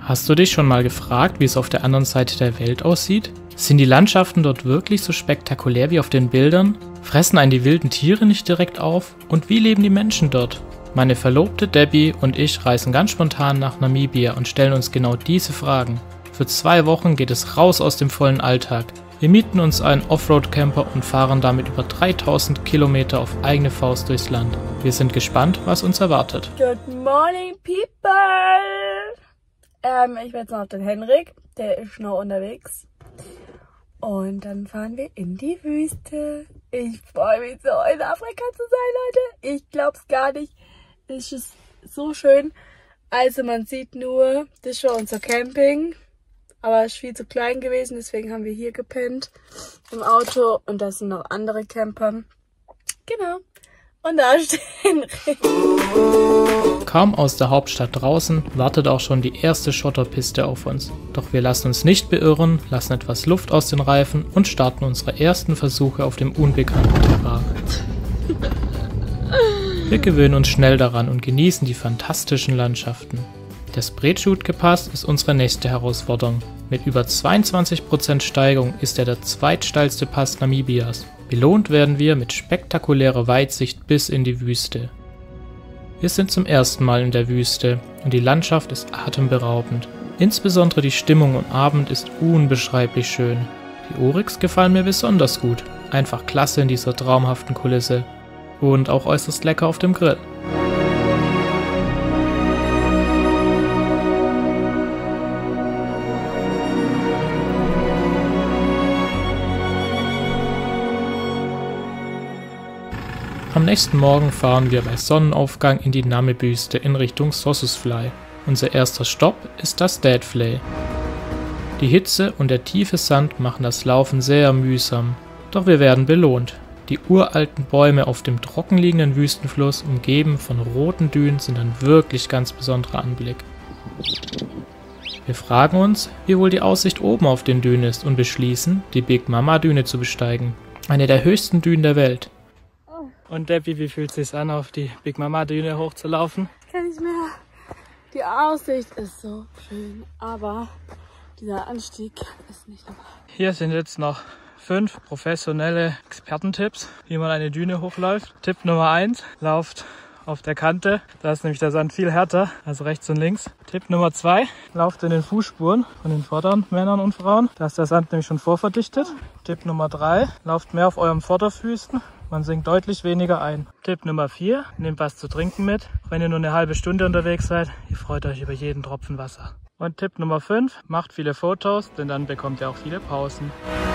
Hast du dich schon mal gefragt, wie es auf der anderen Seite der Welt aussieht? Sind die Landschaften dort wirklich so spektakulär wie auf den Bildern? Fressen einen die wilden Tiere nicht direkt auf? Und wie leben die Menschen dort? Meine Verlobte Debbie und ich reisen ganz spontan nach Namibia und stellen uns genau diese Fragen. Für 2 Wochen geht es raus aus dem vollen Alltag. Wir mieten uns einen Offroad-Camper und fahren damit über 3000 Kilometer auf eigene Faust durchs Land. Wir sind gespannt, was uns erwartet. Good morning, people! Ich werde jetzt noch auf den Henrik, der ist noch unterwegs. Und dann fahren wir in die Wüste. Ich freue mich so, in Afrika zu sein, Leute. Ich glaube es gar nicht. Es ist so schön. Also man sieht nur, das ist schon unser Camping. Aber es ist viel zu klein gewesen, deswegen haben wir hier gepennt im Auto. Und da sind noch andere Camper. Genau. Und da steht Henrik. Kaum aus der Hauptstadt draußen, wartet auch schon die erste Schotterpiste auf uns. Doch wir lassen uns nicht beirren, lassen etwas Luft aus den Reifen und starten unsere ersten Versuche auf dem unbekannten Terrain. Wir gewöhnen uns schnell daran und genießen die fantastischen Landschaften. Der Spreetjood-Pass ist unsere nächste Herausforderung. Mit über 22% Steigung ist er der zweitsteilste Pass Namibias. Belohnt werden wir mit spektakulärer Weitsicht bis in die Wüste. Wir sind zum ersten Mal in der Wüste und die Landschaft ist atemberaubend. Insbesondere die Stimmung am Abend ist unbeschreiblich schön. Die Oryx gefallen mir besonders gut. Einfach klasse in dieser traumhaften Kulisse. Und auch äußerst lecker auf dem Grill. Am nächsten Morgen fahren wir bei Sonnenaufgang in die Namib-Wüste in Richtung Sossusvlei. Unser erster Stopp ist das Deadvlei. Die Hitze und der tiefe Sand machen das Laufen sehr mühsam, doch wir werden belohnt. Die uralten Bäume auf dem trockenliegenden Wüstenfluss, umgeben von roten Dünen, sind ein wirklich ganz besonderer Anblick. Wir fragen uns, wie wohl die Aussicht oben auf den Dünen ist und beschließen, die Big Mama Düne zu besteigen, eine der höchsten Dünen der Welt. Und Debbie, wie fühlt es sich an, auf die Big Mama Düne hochzulaufen? Kann ich mehr. Die Aussicht ist so schön, aber dieser Anstieg ist nicht dabei. Hier sind jetzt noch 5 professionelle Expertentipps, wie man eine Düne hochläuft. Tipp Nummer 1, lauft auf der Kante, da ist nämlich der Sand viel härter, also rechts und links. Tipp Nummer 2, lauft in den Fußspuren von den vorderen Männern und Frauen, da ist der Sand nämlich schon vorverdichtet. Tipp Nummer 3, lauft mehr auf euren Vorderfüßen, man sinkt deutlich weniger ein. Tipp Nummer 4, nehmt was zu trinken mit, wenn ihr nur eine halbe Stunde unterwegs seid, ihr freut euch über jeden Tropfen Wasser. Und Tipp Nummer 5, macht viele Fotos, denn dann bekommt ihr auch viele Pausen.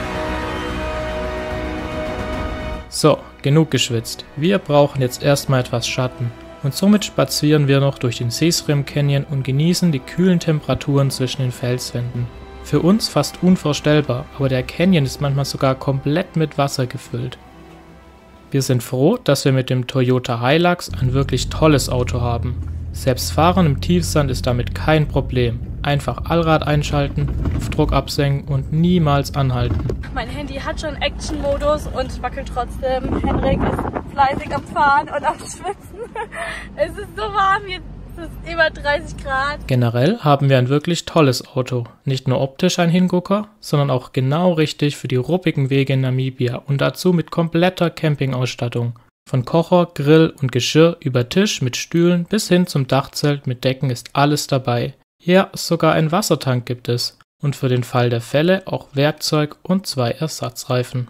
So, genug geschwitzt. Wir brauchen jetzt erstmal etwas Schatten. Und somit spazieren wir noch durch den Sesriem Canyon und genießen die kühlen Temperaturen zwischen den Felswänden. Für uns fast unvorstellbar, aber der Canyon ist manchmal sogar komplett mit Wasser gefüllt. Wir sind froh, dass wir mit dem Toyota Hilux ein wirklich tolles Auto haben. Selbst Fahren im Tiefsand ist damit kein Problem. Einfach Allrad einschalten, Luftdruck absenken und niemals anhalten. Mein Handy hat schon Action-Modus und wackelt trotzdem. Henrik ist fleißig am Fahren und am Schwitzen. Es ist so warm, jetzt ist es über 30 Grad. Generell haben wir ein wirklich tolles Auto. Nicht nur optisch ein Hingucker, sondern auch genau richtig für die ruppigen Wege in Namibia und dazu mit kompletter Campingausstattung. Von Kocher, Grill und Geschirr über Tisch mit Stühlen bis hin zum Dachzelt mit Decken ist alles dabei. Ja, sogar ein Wassertank gibt es. Und für den Fall der Fälle auch Werkzeug und 2 Ersatzreifen.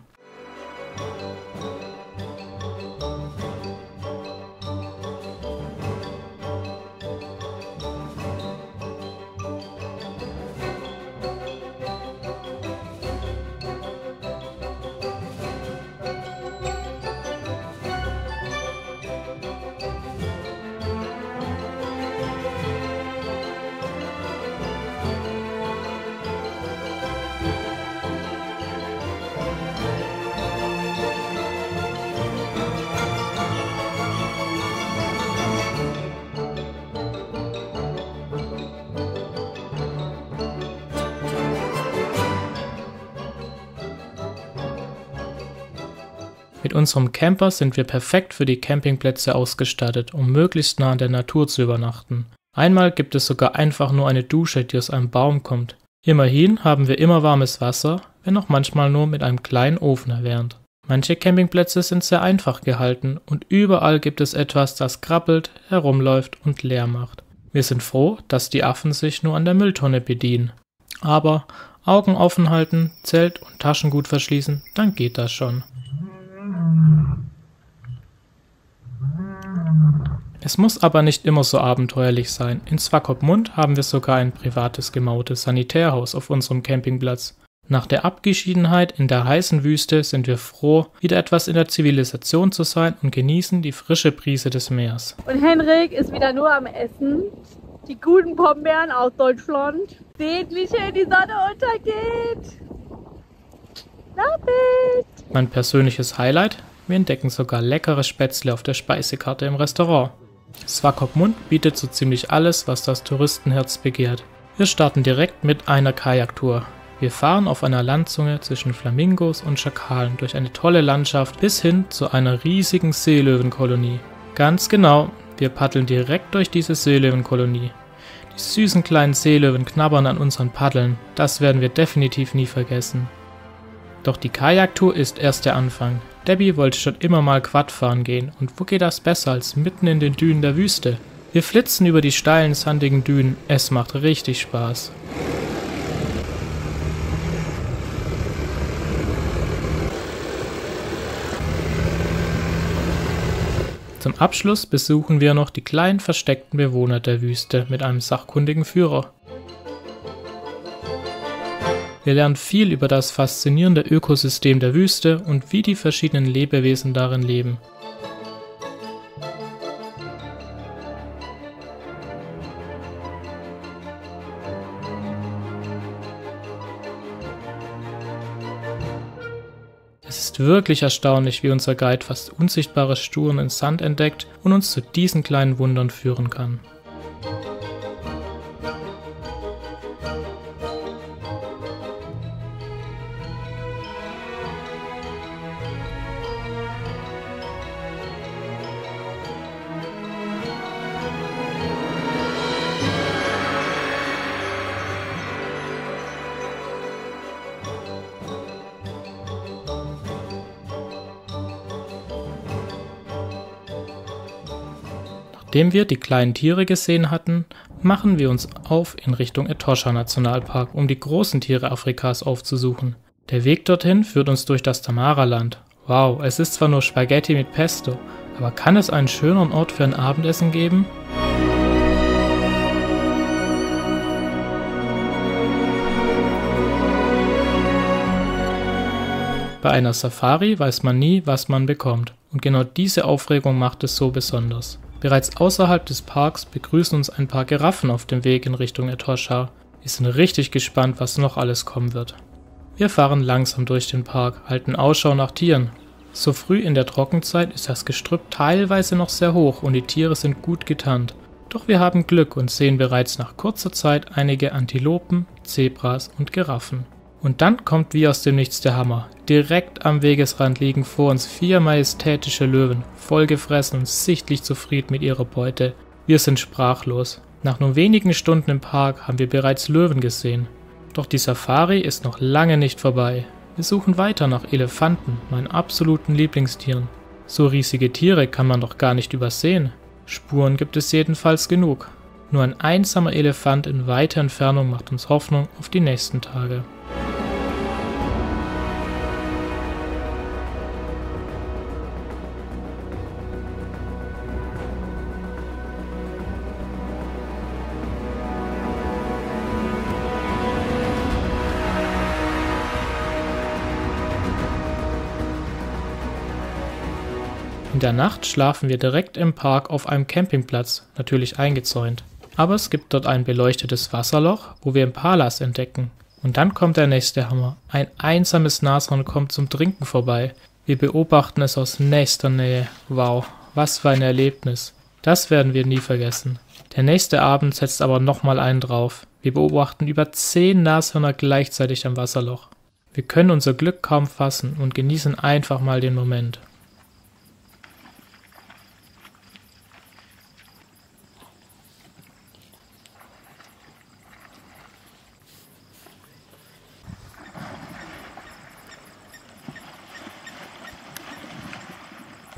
Mit unserem Camper sind wir perfekt für die Campingplätze ausgestattet, um möglichst nah an der Natur zu übernachten. Einmal gibt es sogar einfach nur eine Dusche, die aus einem Baum kommt. Immerhin haben wir immer warmes Wasser, wenn auch manchmal nur mit einem kleinen Ofen erwärmt. Manche Campingplätze sind sehr einfach gehalten und überall gibt es etwas, das krabbelt, herumläuft und Lärm macht. Wir sind froh, dass die Affen sich nur an der Mülltonne bedienen. Aber Augen offen halten, Zelt und Taschen gut verschließen, dann geht das schon. Es muss aber nicht immer so abenteuerlich sein. In Swakopmund haben wir sogar ein privates gemautes Sanitärhaus auf unserem Campingplatz. Nach der Abgeschiedenheit in der heißen Wüste sind wir froh, wieder etwas in der Zivilisation zu sein und genießen die frische Brise des Meeres. Und Henrik ist wieder nur am Essen. Die guten Pombeeren aus Deutschland. Seht, wie schön die Sonne untergeht. Love it! Mein persönliches Highlight? Wir entdecken sogar leckere Spätzle auf der Speisekarte im Restaurant. Swakopmund bietet so ziemlich alles, was das Touristenherz begehrt. Wir starten direkt mit einer Kajaktour. Wir fahren auf einer Landzunge zwischen Flamingos und Schakalen durch eine tolle Landschaft bis hin zu einer riesigen Seelöwenkolonie. Ganz genau, wir paddeln direkt durch diese Seelöwenkolonie. Die süßen kleinen Seelöwen knabbern an unseren Paddeln, das werden wir definitiv nie vergessen. Doch die Kajaktour ist erst der Anfang. Debbie wollte schon immer mal Quad fahren gehen und wo geht das besser als mitten in den Dünen der Wüste? Wir flitzen über die steilen, sandigen Dünen, es macht richtig Spaß. Zum Abschluss besuchen wir noch die kleinen versteckten Bewohner der Wüste mit einem sachkundigen Führer. Wir lernen viel über das faszinierende Ökosystem der Wüste und wie die verschiedenen Lebewesen darin leben. Es ist wirklich erstaunlich, wie unser Guide fast unsichtbare Spuren im Sand entdeckt und uns zu diesen kleinen Wundern führen kann. Nachdem wir die kleinen Tiere gesehen hatten, machen wir uns auf in Richtung Etosha Nationalpark, um die großen Tiere Afrikas aufzusuchen. Der Weg dorthin führt uns durch das Tamaraland. Wow, es ist zwar nur Spaghetti mit Pesto, aber kann es einen schöneren Ort für ein Abendessen geben? Bei einer Safari weiß man nie, was man bekommt, und genau diese Aufregung macht es so besonders. Bereits außerhalb des Parks begrüßen uns ein paar Giraffen auf dem Weg in Richtung Etosha. Wir sind richtig gespannt, was noch alles kommen wird. Wir fahren langsam durch den Park, halten Ausschau nach Tieren. So früh in der Trockenzeit ist das Gestrüpp teilweise noch sehr hoch und die Tiere sind gut getarnt. Doch wir haben Glück und sehen bereits nach kurzer Zeit einige Antilopen, Zebras und Giraffen. Und dann kommt wie aus dem Nichts der Hammer. Direkt am Wegesrand liegen vor uns 4 majestätische Löwen, vollgefressen und sichtlich zufrieden mit ihrer Beute. Wir sind sprachlos. Nach nur wenigen Stunden im Park haben wir bereits Löwen gesehen. Doch die Safari ist noch lange nicht vorbei. Wir suchen weiter nach Elefanten, meinen absoluten Lieblingstieren. So riesige Tiere kann man doch gar nicht übersehen. Spuren gibt es jedenfalls genug. Nur ein einsamer Elefant in weiter Entfernung macht uns Hoffnung auf die nächsten Tage. In der Nacht schlafen wir direkt im Park auf einem Campingplatz, natürlich eingezäunt. Aber es gibt dort ein beleuchtetes Wasserloch, wo wir Impalas entdecken. Und dann kommt der nächste Hammer. Ein einsames Nashorn kommt zum Trinken vorbei. Wir beobachten es aus nächster Nähe. Wow, was für ein Erlebnis. Das werden wir nie vergessen. Der nächste Abend setzt aber nochmal einen drauf. Wir beobachten über 10 Nashörner gleichzeitig am Wasserloch. Wir können unser Glück kaum fassen und genießen einfach mal den Moment.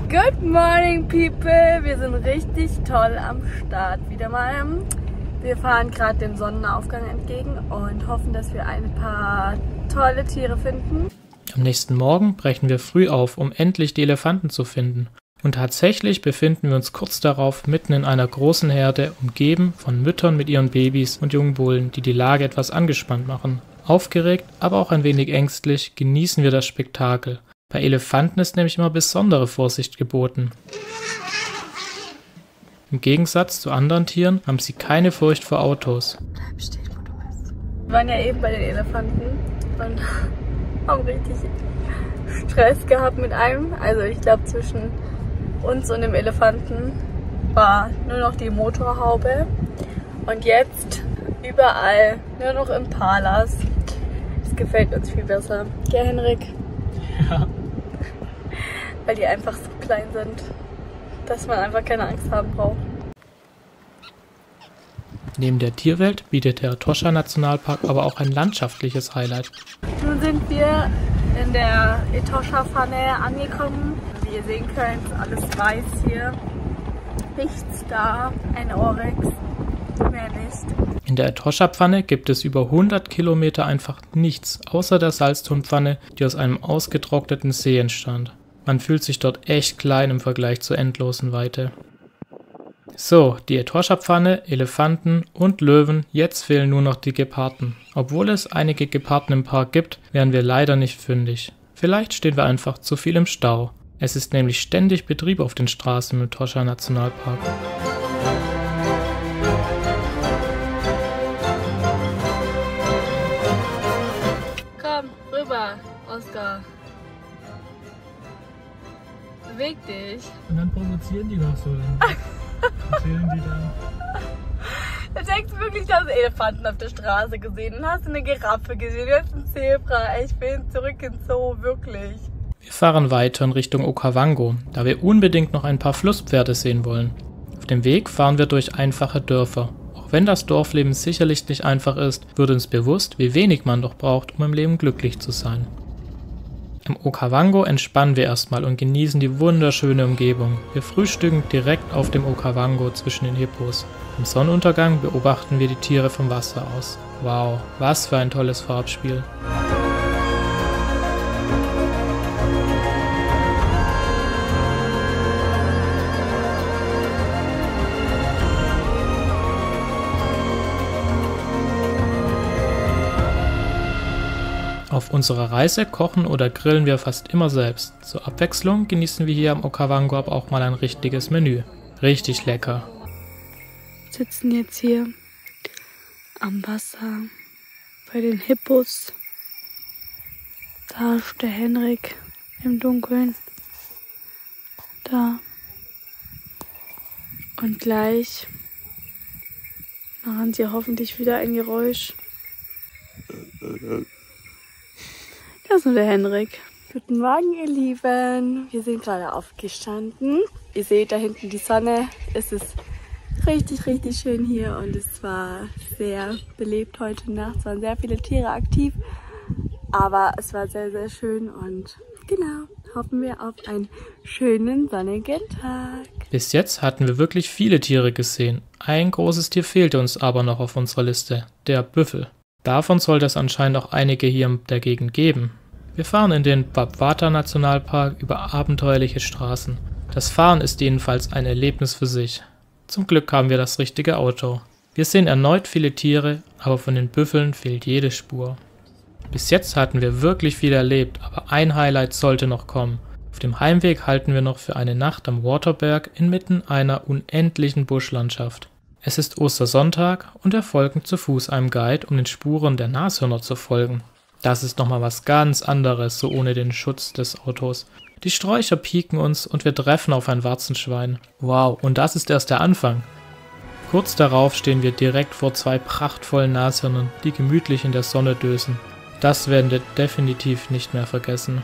Good morning, people! Wir sind richtig toll am Start wieder mal. Wir fahren gerade dem Sonnenaufgang entgegen und hoffen, dass wir ein paar tolle Tiere finden. Am nächsten Morgen brechen wir früh auf, um endlich die Elefanten zu finden. Und tatsächlich befinden wir uns kurz darauf mitten in einer großen Herde, umgeben von Müttern mit ihren Babys und jungen Bullen, die die Lage etwas angespannt machen. Aufgeregt, aber auch ein wenig ängstlich genießen wir das Spektakel. Bei Elefanten ist nämlich immer besondere Vorsicht geboten. Im Gegensatz zu anderen Tieren haben sie keine Furcht vor Autos. Bleib stehen, wo du bist. Wir waren ja eben bei den Elefanten und haben richtig Stress gehabt mit einem. Also ich glaube, zwischen uns und dem Elefanten war nur noch die Motorhaube. Und jetzt überall nur noch Impalas. Das gefällt uns viel besser. Gell, Henrik? Ja. Weil die einfach so klein sind, dass man einfach keine Angst haben braucht. Neben der Tierwelt bietet der Etosha-Nationalpark aber auch ein landschaftliches Highlight. Nun sind wir in der Etosha-Pfanne angekommen. Wie ihr sehen könnt, alles weiß hier. Nichts da, ein Oryx, mehr nicht. In der Etosha-Pfanne gibt es über 100 Kilometer einfach nichts, außer der Salztonpfanne, die aus einem ausgetrockneten See entstand. Man fühlt sich dort echt klein im Vergleich zur endlosen Weite. So, die Etosha-Pfanne, Elefanten und Löwen, jetzt fehlen nur noch die Geparden. Obwohl es einige Geparden im Park gibt, wären wir leider nicht fündig. Vielleicht stehen wir einfach zu viel im Stau. Es ist nämlich ständig Betrieb auf den Straßen im Etosha-Nationalpark. Komm, rüber, Oskar. Beweg dich. Und dann provozieren die noch so. Erzählen die dann. Du denkst wirklich, du hast Elefanten auf der Straße gesehen und hast eine Giraffe gesehen, du hast einen Zebra. Ich bin zurück ins Zoo, wirklich. Wir fahren weiter in Richtung Okavango, da wir unbedingt noch ein paar Flusspferde sehen wollen. Auf dem Weg fahren wir durch einfache Dörfer. Auch wenn das Dorfleben sicherlich nicht einfach ist, wird uns bewusst, wie wenig man doch braucht, um im Leben glücklich zu sein. Im Okavango entspannen wir erstmal und genießen die wunderschöne Umgebung. Wir frühstücken direkt auf dem Okavango zwischen den Hippos. Im Sonnenuntergang beobachten wir die Tiere vom Wasser aus. Wow, was für ein tolles Farbspiel. Auf unserer Reise kochen oder grillen wir fast immer selbst. Zur Abwechslung genießen wir hier am Okavango aber auch mal ein richtiges Menü. Richtig lecker. Wir sitzen jetzt hier am Wasser bei den Hippos. Da ist der Henrik im Dunkeln. Da. Und gleich machen sie hoffentlich wieder ein Geräusch. Das ist nur der Henrik. Guten Morgen, ihr Lieben. Wir sind gerade aufgestanden. Ihr seht da hinten die Sonne. Es ist richtig, richtig schön hier und es war sehr belebt heute Nacht. Es waren sehr viele Tiere aktiv, aber es war sehr, sehr schön und genau, hoffen wir auf einen schönen sonnigen Tag. Bis jetzt hatten wir wirklich viele Tiere gesehen. Ein großes Tier fehlte uns aber noch auf unserer Liste, der Büffel. Davon sollte es anscheinend auch einige hier in der Gegend geben. Wir fahren in den Babwata-Nationalpark über abenteuerliche Straßen. Das Fahren ist jedenfalls ein Erlebnis für sich. Zum Glück haben wir das richtige Auto. Wir sehen erneut viele Tiere, aber von den Büffeln fehlt jede Spur. Bis jetzt hatten wir wirklich viel erlebt, aber ein Highlight sollte noch kommen. Auf dem Heimweg halten wir noch für eine Nacht am Waterberg inmitten einer unendlichen Buschlandschaft. Es ist Ostersonntag und wir folgen zu Fuß einem Guide, um den Spuren der Nashörner zu folgen. Das ist nochmal was ganz anderes, so ohne den Schutz des Autos. Die Sträucher pieken uns und wir treffen auf ein Warzenschwein. Wow, und das ist erst der Anfang. Kurz darauf stehen wir direkt vor zwei prachtvollen Nashörnern, die gemütlich in der Sonne dösen. Das werden wir definitiv nicht mehr vergessen.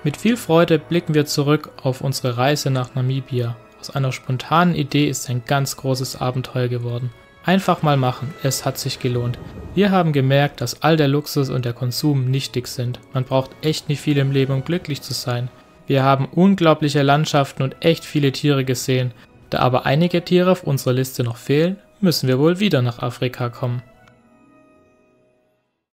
Mit viel Freude blicken wir zurück auf unsere Reise nach Namibia. Aus einer spontanen Idee ist ein ganz großes Abenteuer geworden. Einfach mal machen, es hat sich gelohnt. Wir haben gemerkt, dass all der Luxus und der Konsum nichtig sind. Man braucht echt nicht viel im Leben, um glücklich zu sein. Wir haben unglaubliche Landschaften und echt viele Tiere gesehen. Da aber einige Tiere auf unserer Liste noch fehlen, müssen wir wohl wieder nach Afrika kommen.